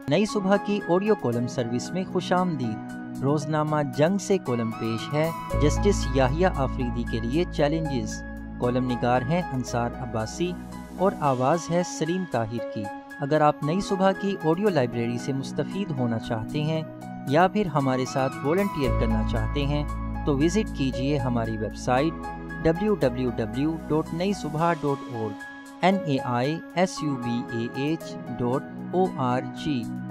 नई सुबह की ऑडियो कॉलम सर्विस में खुशामदीद। रोजनामा जंग से कॉलम पेश है जस्टिस याहिया आफरीदी के लिए चैलेंजेस। कॉलम निगार हैं अंसार अब्बासी और आवाज़ है सलीम ताहिर की। अगर आप नई सुबह की ऑडियो लाइब्रेरी से मुस्तफ़ीद होना चाहते हैं या फिर हमारे साथ वॉलंटियर करना चाहते हैं तो विज़िट कीजिए हमारी website www.naisubha.org naisubah.org।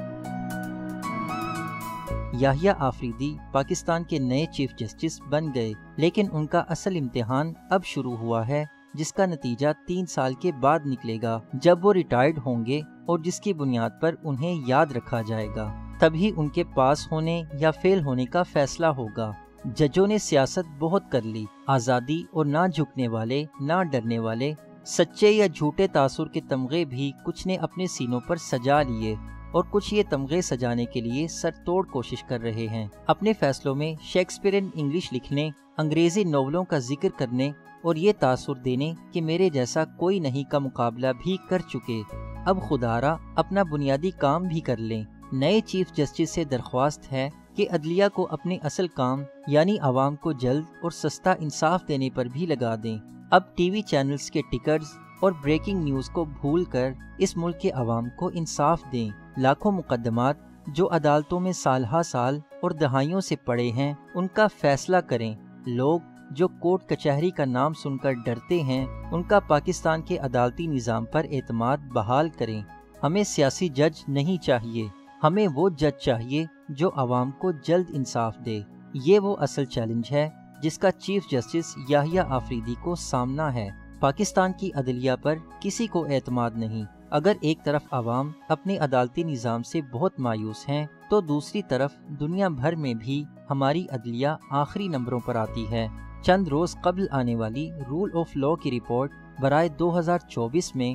Yahya Afridi Pakistan के नए चीफ जस्टिस बन गए, लेकिन उनका असल इम्तिहान अब शुरू हुआ है, जिसका नतीजा 3 साल के बाद निकलेगा जब वो रिटायर्ड होंगे और जिसकी बुनियाद पर उन्हें याद रखा जाएगा। तभी उनके पास होने या फेल होने का फैसला होगा। जजों ने सियासत बहुत कर ली। आज़ादी और ना झुकने वाले, ना डरने वाले, सच्चे या झूठे तासुर के तमगे भी कुछ ने अपने सीनों पर सजा लिए और कुछ ये तमगे सजाने के लिए सरतोड़ कोशिश कर रहे हैं। अपने फैसलों में शेक्सपियरियन इंग्लिश लिखने, अंग्रेजी नॉवलों का जिक्र करने और ये तासुर देने कि मेरे जैसा कोई नहीं का मुकाबला भी कर चुके। अब खुदारा अपना बुनियादी काम भी कर लें। नए चीफ जस्टिस से दरख्वास्त है कि अदलिया को अपने असल काम यानी आवाम को जल्द और सस्ता इंसाफ देने पर भी लगा दें। अब टीवी चैनल्स के टिकट्स और ब्रेकिंग न्यूज़ को भूलकर इस मुल्क के आवाम को इंसाफ दें। लाखों मुकदमात जो अदालतों में साल हा साल और दहाइयों से पड़े हैं, उनका फैसला करें। लोग जो कोर्ट कचहरी का नाम सुनकर डरते हैं, उनका पाकिस्तान के अदालती निज़ाम पर एतमाद बहाल करें। हमें सियासी जज नहीं चाहिए, हमें वो जज चाहिए जो आवाम को जल्द इंसाफ दे। ये वो असल चैलेंज है जिसका चीफ जस्टिस याहिया आफरीदी को सामना है। पाकिस्तान की अदलिया पर किसी को एतमाद नहीं। अगर एक तरफ आवाम अपने अदालती निज़ाम से बहुत मायूस हैं, तो दूसरी तरफ दुनिया भर में भी हमारी अदलिया आखिरी नंबरों पर आती है। चंद रोज कबल आने वाली रूल ऑफ लॉ की रिपोर्ट बराए 2024 में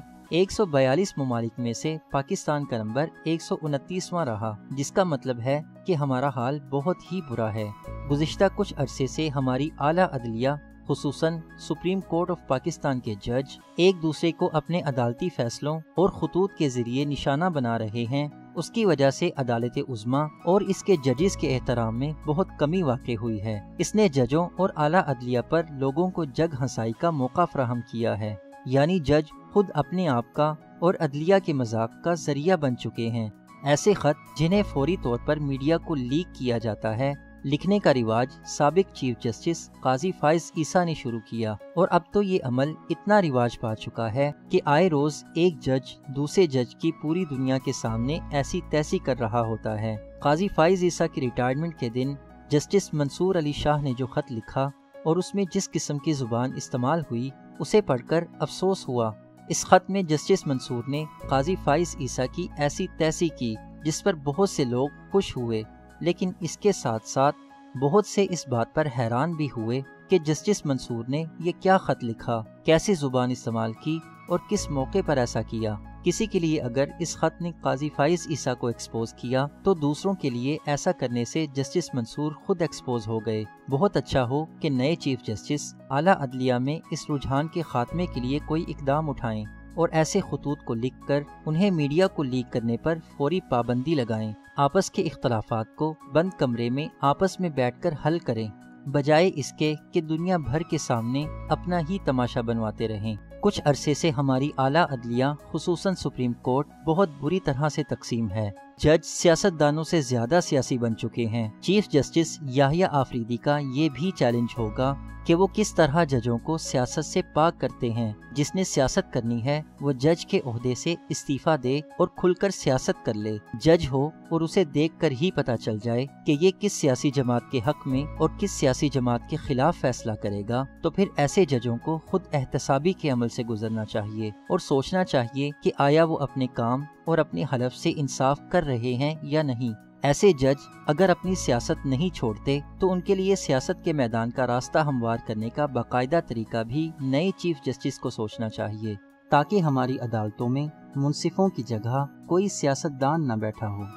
142 ममालिक में से पाकिस्तान का नंबर 129वां रहा, जिसका मतलब है कि हमारा हाल बहुत ही बुरा है। गुज़िश्ता कुछ अरसे से हमारी आला अदलिया खुसूसन सुप्रीम कोर्ट ऑफ पाकिस्तान के जज एक दूसरे को अपने अदालती फैसलों और खतूत के जरिए निशाना बना रहे हैं। उसकी वजह से अदालत उज़्मा और इसके जजेस के एहतराम में बहुत कमी वाक़ई हुई है। इसने जजों और आला अदलिया पर लोगों को जग हंसाई का मौका फराहम किया है, यानी जज खुद अपने आप का और अदलिया के मजाक का जरिया बन चुके हैं। ऐसे खत जिन्हें फौरी तौर पर मीडिया को लीक किया जाता है, लिखने का रिवाज साबिक चीफ जस्टिस काजी फाइज ईसा ने शुरू किया और अब तो ये अमल इतना रिवाज पा चुका है कि आए रोज एक जज दूसरे जज की पूरी दुनिया के सामने ऐसी तैसी कर रहा होता है। काजी फाइज ईसा की रिटायरमेंट के दिन जस्टिस मंसूर अली शाह ने जो खत लिखा और उसमें जिस किस्म की जुबान इस्तेमाल हुई, उसे पढ़कर अफसोस हुआ। इस खत में जस्टिस मंसूर ने काजी फाइज ईसा की ऐसी तैसी की जिस पर बहुत से लोग खुश हुए, लेकिन इसके साथ साथ बहुत से इस बात पर हैरान भी हुए कि जस्टिस मंसूर ने ये क्या खत लिखा, कैसी जुबान इस्तेमाल की और किस मौके पर ऐसा किया। किसी के लिए अगर इस खत ने काजी फाइज ईसा को एक्सपोज किया, तो दूसरों के लिए ऐसा करने से जस्टिस मंसूर खुद एक्सपोज हो गए। बहुत अच्छा हो कि नए चीफ जस्टिस आला अदलिया में इस रुझान के खात्मे के लिए कोई इकदाम उठाएं और ऐसे खतूत को लिखकर उन्हें मीडिया को लीक करने पर फौरी पाबंदी लगाएं। आपस के इख्तलाफात को बंद कमरे में आपस में बैठकर हल करें, बजाय इसके कि दुनिया भर के सामने अपना ही तमाशा बनवाते रहें। कुछ अरसे से हमारी आला अदलिया खुसूसन सुप्रीम कोर्ट बहुत बुरी तरह से तकसीम है। जज सियासतदानों से ज्यादा सियासी बन चुके हैं। चीफ जस्टिस याहिया आफरीदी का ये भी चैलेंज होगा कि वो किस तरह जजों को सियासत से पाक करते हैं। जिसने सियासत करनी है वो जज के ओहदे से इस्तीफा दे और खुलकर सियासत कर ले। जज हो और उसे देखकर ही पता चल जाए कि ये किस सियासी जमात के हक में और किस सियासी जमात के खिलाफ फैसला करेगा, तो फिर ऐसे जजों को खुद एहतसाबी के अमल से गुजरना चाहिए और सोचना चाहिए कि आया वो अपने काम और अपने हलफ से इंसाफ कर रहे हैं या नहीं। ऐसे जज अगर अपनी सियासत नहीं छोड़ते तो उनके लिए सियासत के मैदान का रास्ता हमवार करने का बाकायदा तरीका भी नए चीफ जस्टिस को सोचना चाहिए, ताकि हमारी अदालतों में मुंसिफों की जगह कोई सियासतदान न बैठा हो।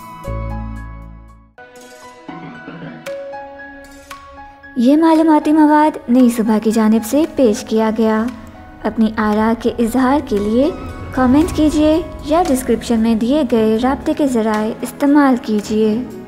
ये मालूमाती मवाद नई सुबह की जानिब से पेश किया गया। अपनी आरा के इजहार के लिए کامنٹ کیجیے یا ڈسکرپشن میں دیے گئے رابطے کے ذرائع استعمال کیجیے۔